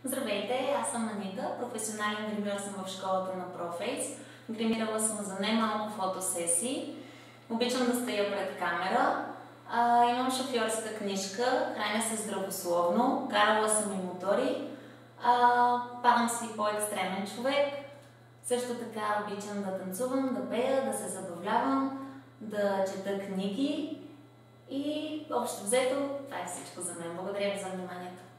Здравейте, аз съм Анита, професионален гримьор съм в школата на ProFace. Гримирала съм за немалко фотосесии. Обичам да стоя пред камера. Имам шофьорска книжка, храня се здравословно, карала съм и мотори. Падам си по-екстремен човек. Също така обичам да танцувам, да пея, да се забавлявам, да чета книги. И общо взето, това е всичко за мен. Благодаря ви за вниманието.